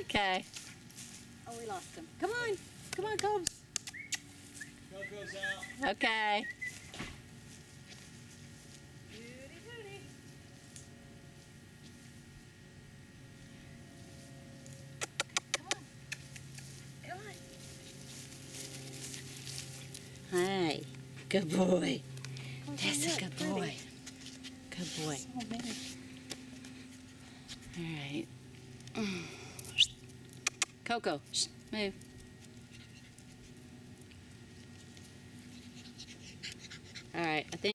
Okay. Oh, we lost him. Come on. Come on, Cobes. Coco's out. Okay. Judy, Judy. Come on. Come on. Hi. Good boy. Oh, That's a look, good pretty. boy. Good boy. So many. All right. Coco, shh, move. All right, I think